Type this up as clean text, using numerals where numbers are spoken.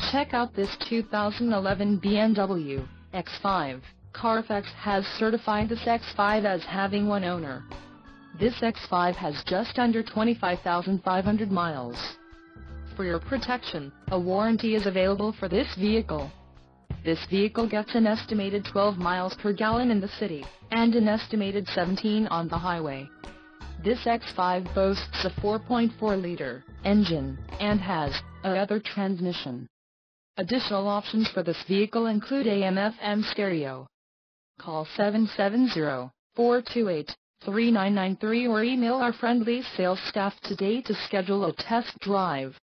Check out this 2011 BMW X5. Carfax has certified this X5 as having one owner. This X5 has just under 25,500 miles. For your protection, a warranty is available for this vehicle. This vehicle gets an estimated 12 miles per gallon in the city, and an estimated 17 on the highway. This X5 boasts a 4.4-liter engine, and has a leather transmission. Additional options for this vehicle include AM/FM stereo. Call 770-428-3993 or email our friendly sales staff today to schedule a test drive.